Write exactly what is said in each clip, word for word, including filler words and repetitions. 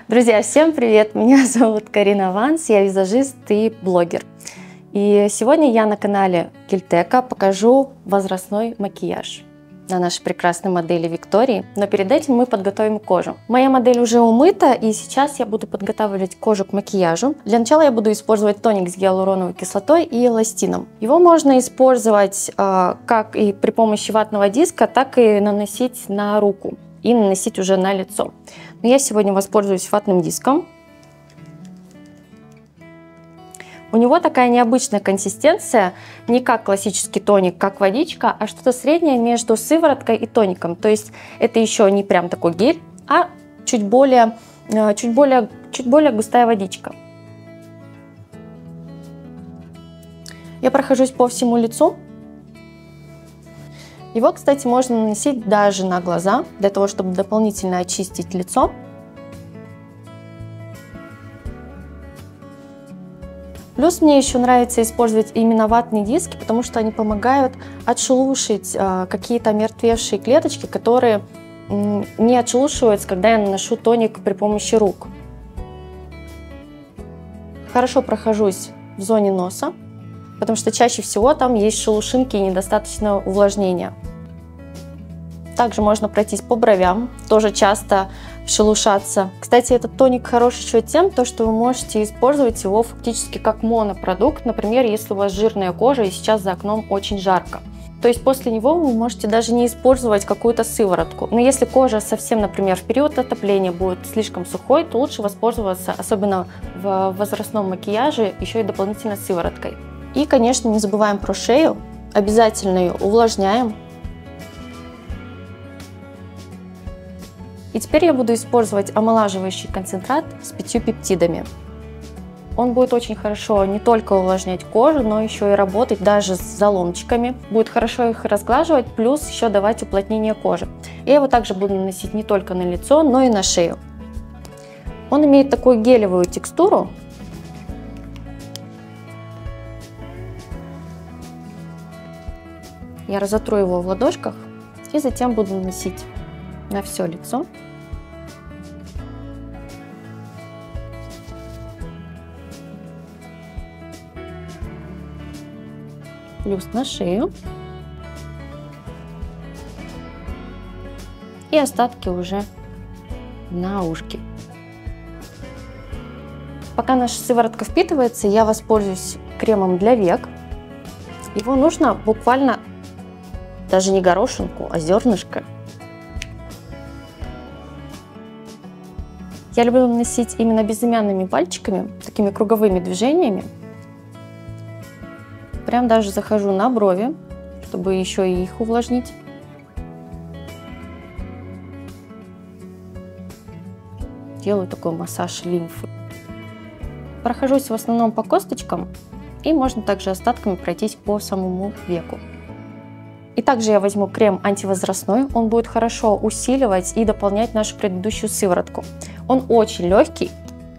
Друзья, всем привет! Меня зовут Карина Ванс, я визажист и блогер. И сегодня я на канале Кильтека покажу возрастной макияж на нашей прекрасной модели Виктории. Но перед этим мы подготовим кожу. Моя модель уже умыта, и сейчас я буду подготавливать кожу к макияжу. Для начала я буду использовать тоник с гиалуроновой кислотой и эластином. Его можно использовать э, как и при помощи ватного диска, так и наносить на руку и наносить уже на лицо. Но я сегодня воспользуюсь ватным диском. У него такая необычная консистенция, не как классический тоник, как водичка, а что-то среднее между сывороткой и тоником. То есть это еще не прям такой гель, а чуть более, чуть более, чуть более густая водичка. Я прохожусь по всему лицу. Его, кстати, можно наносить даже на глаза, для того, чтобы дополнительно очистить лицо. Плюс мне еще нравится использовать именно ватные диски, потому что они помогают отшелушить э, какие-то мертвевшие клеточки, которые э, не отшелушиваются, когда я наношу тоник при помощи рук. Хорошо прохожусь в зоне носа, потому что чаще всего там есть шелушинки и недостаточно увлажнения. Также можно пройтись по бровям, тоже часто шелушатся. Кстати, этот тоник хорош еще тем, то, что вы можете использовать его фактически как монопродукт, например, если у вас жирная кожа и сейчас за окном очень жарко. То есть после него вы можете даже не использовать какую-то сыворотку. Но если кожа совсем, например, в период отопления будет слишком сухой, то лучше воспользоваться, особенно в возрастном макияже, еще и дополнительно сывороткой. И, конечно, не забываем про шею, обязательно ее увлажняем. И теперь я буду использовать омолаживающий концентрат с пятью пептидами. Он будет очень хорошо не только увлажнять кожу, но еще и работать даже с заломчиками. Будет хорошо их разглаживать, плюс еще давать уплотнение кожи. Я его также буду наносить не только на лицо, но и на шею. Он имеет такую гелевую текстуру. Я разотру его в ладошках и затем буду наносить на все лицо. Плюс на шею. И остатки уже на ушки. Пока наша сыворотка впитывается, я воспользуюсь кремом для век. Его нужно буквально даже не горошинку, а зернышко. Я люблю наносить именно безымянными пальчиками, такими круговыми движениями. Прям даже захожу на брови, чтобы еще и их увлажнить. Делаю такой массаж лимфы. Прохожусь в основном по косточкам, и можно также остатками пройтись по самому веку. И также я возьму крем антивозрастной, он будет хорошо усиливать и дополнять нашу предыдущую сыворотку. Он очень легкий.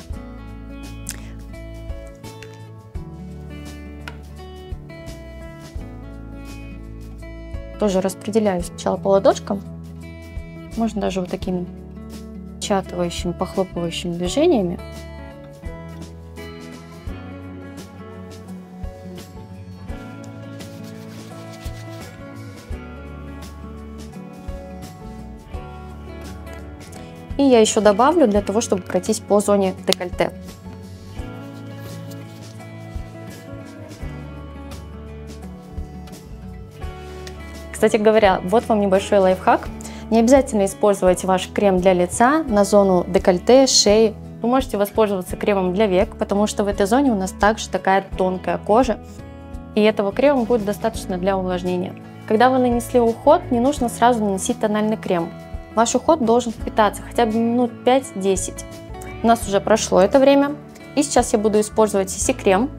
Тоже распределяю сначала по ладошкам, можно даже вот такими чатывающими, похлопывающими движениями. И я еще добавлю для того, чтобы пройтись по зоне декольте. Кстати говоря, вот вам небольшой лайфхак. Не обязательно использовать ваш крем для лица на зону декольте, шеи. Вы можете воспользоваться кремом для век, потому что в этой зоне у нас также такая тонкая кожа. И этого крема будет достаточно для увлажнения. Когда вы нанесли уход, не нужно сразу наносить тональный крем. Ваш уход должен впитаться хотя бы минут пять-десять. У нас уже прошло это время. И сейчас я буду использовать си си-крем.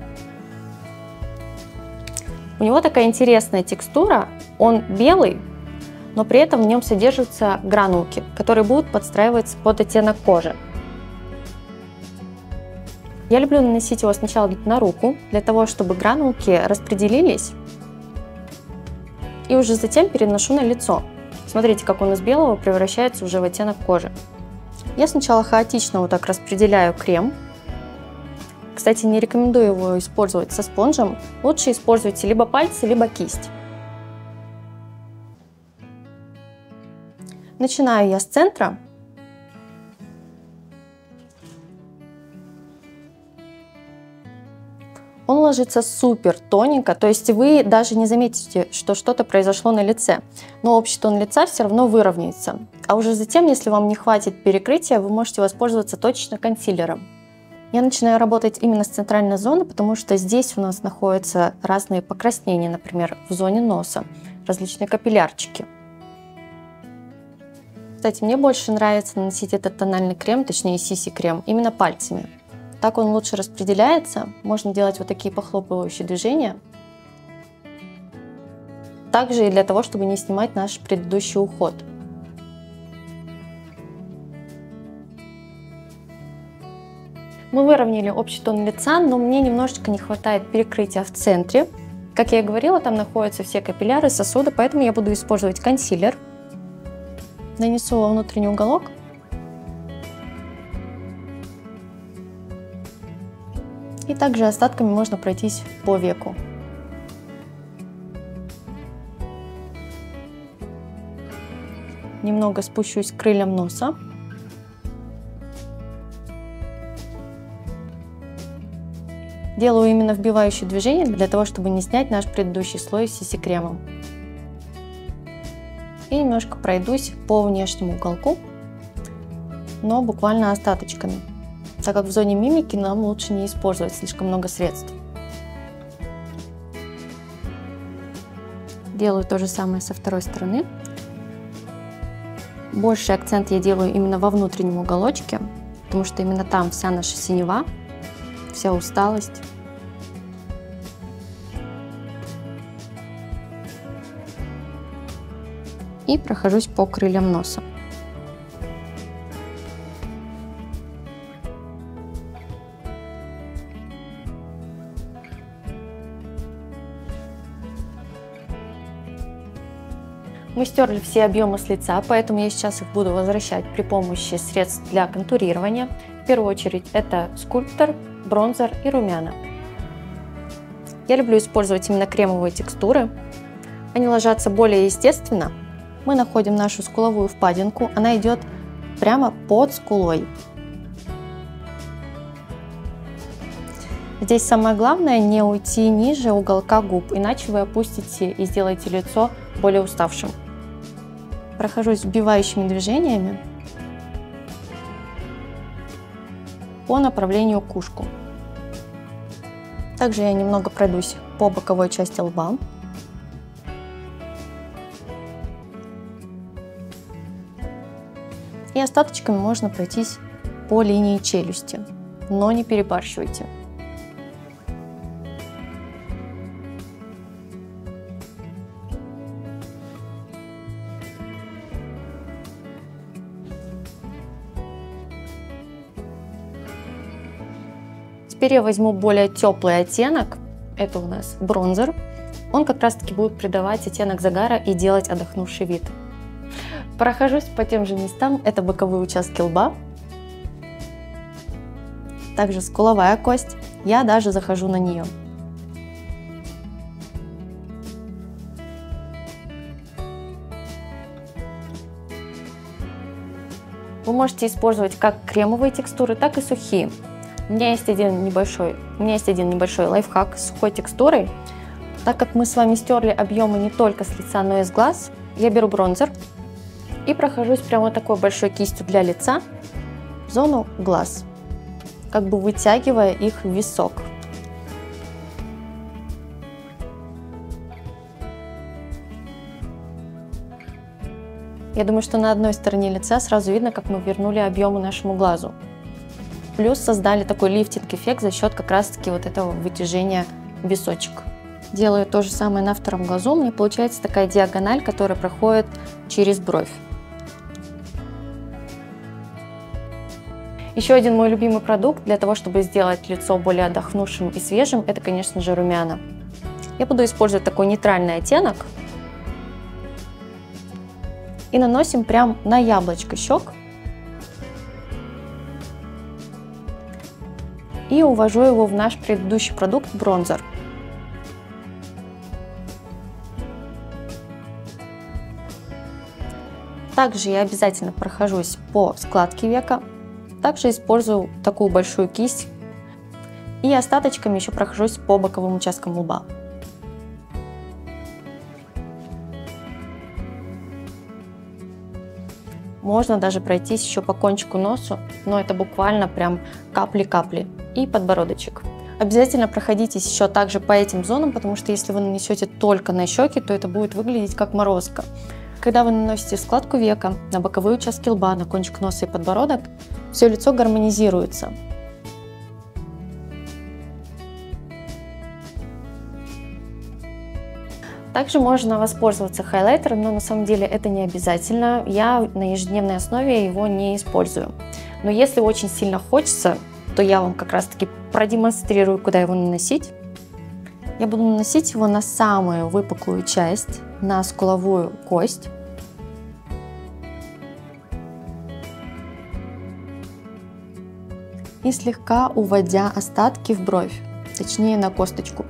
У него такая интересная текстура. Он белый, но при этом в нем содержатся гранулки, которые будут подстраиваться под оттенок кожи. Я люблю наносить его сначала на руку, для того, чтобы гранулки распределились. И уже затем переношу на лицо. Смотрите, как он из белого превращается уже в оттенок кожи. Я сначала хаотично вот так распределяю крем. Кстати, не рекомендую его использовать со спонжем. Лучше используйте либо пальцы, либо кисть. Начинаю я с центра. Он ложится супер тоненько, то есть вы даже не заметите, что что-то произошло на лице, но общий тон лица все равно выровняется. А уже затем, если вам не хватит перекрытия, вы можете воспользоваться точечно консилером. Я начинаю работать именно с центральной зоны, потому что здесь у нас находятся разные покраснения, например, в зоне носа, различные капиллярчики. Кстати, мне больше нравится наносить этот тональный крем, точнее си си-крем, именно пальцами. Так он лучше распределяется, можно делать вот такие похлопывающие движения. Также и для того, чтобы не снимать наш предыдущий уход. Мы выровняли общий тон лица, но мне немножечко не хватает перекрытия в центре. Как я и говорила, там находятся все капилляры, сосуды, поэтому я буду использовать консилер. Нанесу во внутренний уголок. И также остатками можно пройтись по веку. Немного спущусь к крыльям носа. Делаю именно вбивающие движения для того, чтобы не снять наш предыдущий слой си си-кремом. И немножко пройдусь по внешнему уголку, но буквально остаточками, так как в зоне мимики нам лучше не использовать слишком много средств. Делаю то же самое со второй стороны. Больший акцент я делаю именно во внутреннем уголочке, потому что именно там вся наша синева, вся усталость. И прохожусь по крыльям носа. Мы стерли все объемы с лица, поэтому я сейчас их буду возвращать при помощи средств для контурирования. В первую очередь это скульптор, бронзер и румяна. Я люблю использовать именно кремовые текстуры. Они ложатся более естественно. Мы находим нашу скуловую впадинку, она идет прямо под скулой. Здесь самое главное не уйти ниже уголка губ, иначе вы опустите и сделаете лицо более уставшим. Прохожусь вбивающими движениями по направлению к ушку. Также я немного пройдусь по боковой части лба. И остаточками можно пройтись по линии челюсти, но не перебарщивайте. Теперь я возьму более теплый оттенок, это у нас бронзер. Он как раз таки будет придавать оттенок загара и делать отдохнувший вид. Прохожусь по тем же местам, это боковые участки лба. Также скуловая кость, я даже захожу на нее. Вы можете использовать как кремовые текстуры, так и сухие. У меня есть один небольшой, у меня есть один небольшой лайфхак с сухой текстурой. Так как мы с вами стерли объемы не только с лица, но и с глаз, я беру бронзер и прохожусь прямо вот такой большой кистью для лица в зону глаз, как бы вытягивая их в висок. Я думаю, что на одной стороне лица сразу видно, как мы вернули объемы нашему глазу. Плюс создали такой лифтинг-эффект за счет как раз-таки вот этого вытяжения в височек. Делаю то же самое на втором глазу. У меня получается такая диагональ, которая проходит через бровь. Еще один мой любимый продукт для того, чтобы сделать лицо более отдохнувшим и свежим, это, конечно же, румяна. Я буду использовать такой нейтральный оттенок. И наносим прям на яблочко щек. и увожу его в наш предыдущий продукт бронзер. Также я обязательно прохожусь по складке века. Также использую такую большую кисть. И остаточками еще прохожусь по боковым участкам лба. Можно даже пройтись еще по кончику носу, но это буквально прям капли-капли. И подбородочек. Обязательно проходитесь еще также по этим зонам, потому что если вы нанесете только на щеки, то это будет выглядеть как морозко. Когда вы наносите складку века на боковые участки лба, на кончик носа и подбородок, все лицо гармонизируется. Также можно воспользоваться хайлайтером, но на самом деле это не обязательно. Я на ежедневной основе его не использую. Но если очень сильно хочется, то я вам как раз таки продемонстрирую, куда его наносить. Я буду наносить его на самую выпуклую часть, на скуловую кость. И слегка уводя остатки в бровь, точнее на косточку.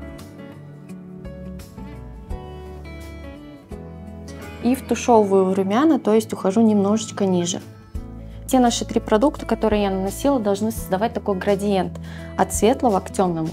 И втушевываю румяна, то есть ухожу немножечко ниже. Те наши три продукта, которые я наносила, должны создавать такой градиент от светлого к темному.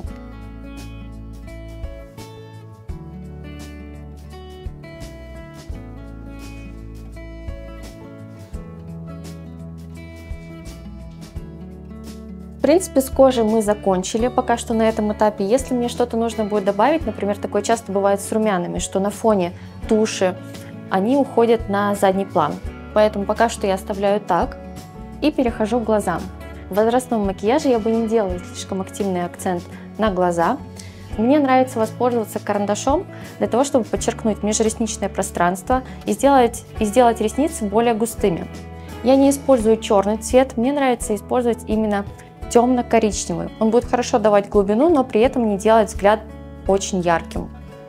В принципе, с кожей мы закончили пока что на этом этапе. Если мне что-то нужно будет добавить, например, такое часто бывает с румянами, что на фоне туши они уходят на задний план. Поэтому пока что я оставляю так и перехожу к глазам. В возрастном макияже я бы не делала слишком активный акцент на глаза. Мне нравится воспользоваться карандашом для того, чтобы подчеркнуть межресничное пространство и сделать, и сделать ресницы более густыми. Я не использую черный цвет, мне нравится использовать именно темно-коричневый. Он будет хорошо давать глубину, но при этом не делать взгляд очень ярким.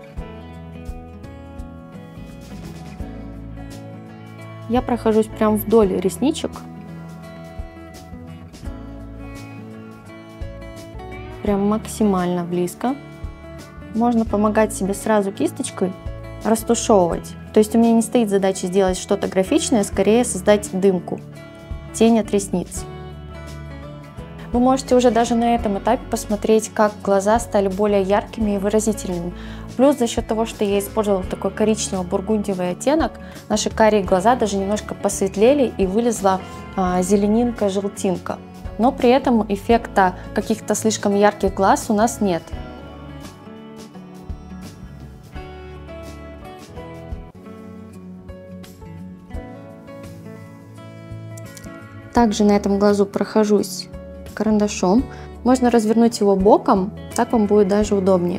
Я прохожусь прям вдоль ресничек. Прям максимально близко. Можно помогать себе сразу кисточкой растушевывать. То есть у меня не стоит задача сделать что-то графичное, скорее создать дымку, тень от ресниц. Вы можете уже даже на этом этапе посмотреть, как глаза стали более яркими и выразительными. Плюс за счет того, что я использовала такой коричнево-бургундиевый оттенок, наши карие глаза даже немножко посветлели и вылезла а, зеленинка-желтинка. Но при этом эффекта каких-то слишком ярких глаз у нас нет. Также на этом глазу прохожусь карандашом. Можно развернуть его боком, так вам будет даже удобнее.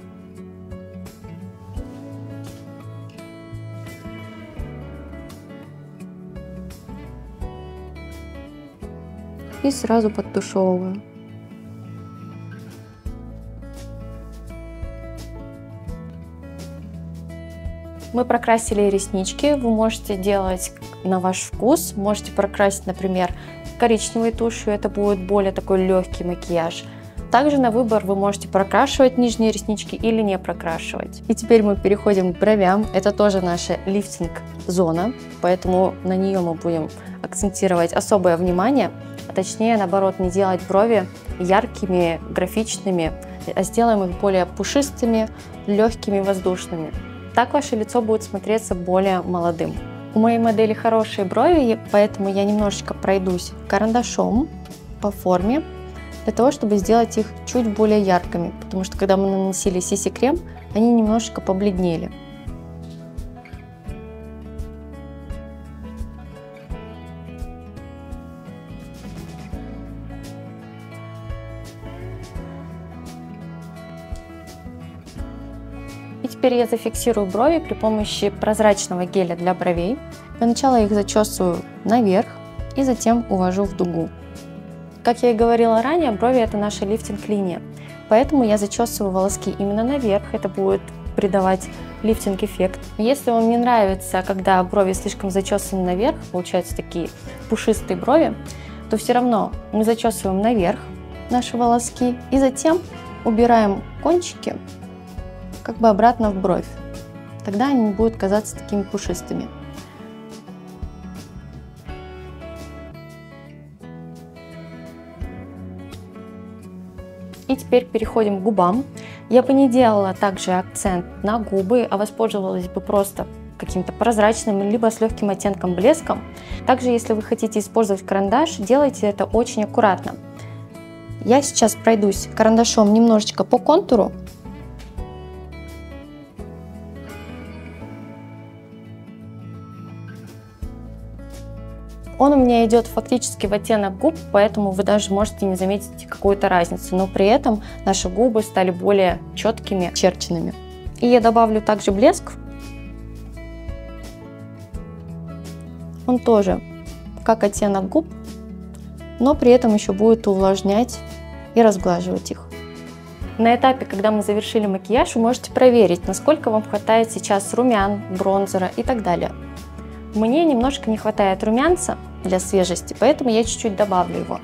И сразу подтушевываю. Мы прокрасили реснички, вы можете делать на ваш вкус, можете прокрасить, например, коричневой тушью, это будет более такой легкий макияж. Также на выбор вы можете прокрашивать нижние реснички или не прокрашивать. И теперь мы переходим к бровям, это тоже наша лифтинг-зона, поэтому на нее мы будем акцентировать особое внимание, а точнее, наоборот, не делать брови яркими, графичными, а сделаем их более пушистыми, легкими, воздушными. Так ваше лицо будет смотреться более молодым. У моей модели хорошие брови, поэтому я немножечко пройдусь карандашом по форме, для того, чтобы сделать их чуть более яркими, потому что когда мы наносили си си крем, они немножечко побледнели. И теперь я зафиксирую брови при помощи прозрачного геля для бровей. Для начала я их зачесываю наверх и затем увожу в дугу. Как я и говорила ранее, брови — это наша лифтинг-линия, поэтому я зачесываю волоски именно наверх, это будет придавать лифтинг-эффект. Если вам не нравится, когда брови слишком зачесаны наверх, получаются такие пушистые брови, то все равно мы зачесываем наверх, наши волоски. И затем убираем кончики как бы обратно в бровь. Тогда они не будут казаться такими пушистыми. И теперь переходим к губам. Я бы не делала также акцент на губы, а воспользовалась бы просто каким-то прозрачным, либо с легким оттенком блеском. Также, если вы хотите использовать карандаш, делайте это очень аккуратно. Я сейчас пройдусь карандашом немножечко по контуру. Он у меня идет фактически в оттенок губ, поэтому вы даже можете не заметить какую-то разницу, но при этом наши губы стали более четкими, очерченными. И я добавлю также блеск. Он тоже как оттенок губ, но при этом еще будет увлажнять и разглаживать их. На этапе, когда мы завершили макияж, вы можете проверить, насколько вам хватает сейчас румян, бронзера и так далее. Мне немножко не хватает румянца для свежести, поэтому я чуть-чуть добавлю его.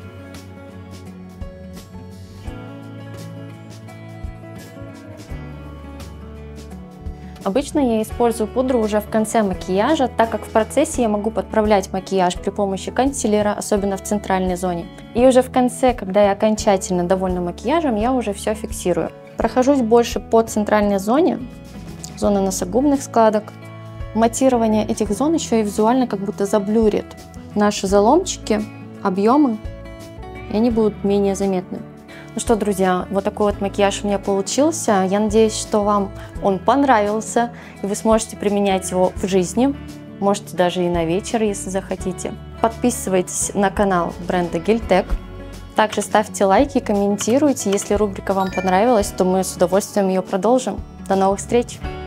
Обычно я использую пудру уже в конце макияжа, так как в процессе я могу подправлять макияж при помощи консилера, особенно в центральной зоне. И уже в конце, когда я окончательно довольна макияжем, я уже все фиксирую. Прохожусь больше по центральной зоне, зона носогубных складок. Матирование этих зон еще и визуально как будто заблюрит наши заломчики, объемы, и они будут менее заметны. Ну что, друзья, вот такой вот макияж у меня получился. Я надеюсь, что вам он понравился, и вы сможете применять его в жизни. Можете даже и на вечер, если захотите. Подписывайтесь на канал бренда Geltec. Также ставьте лайки, комментируйте. Если рубрика вам понравилась, то мы с удовольствием ее продолжим. До новых встреч!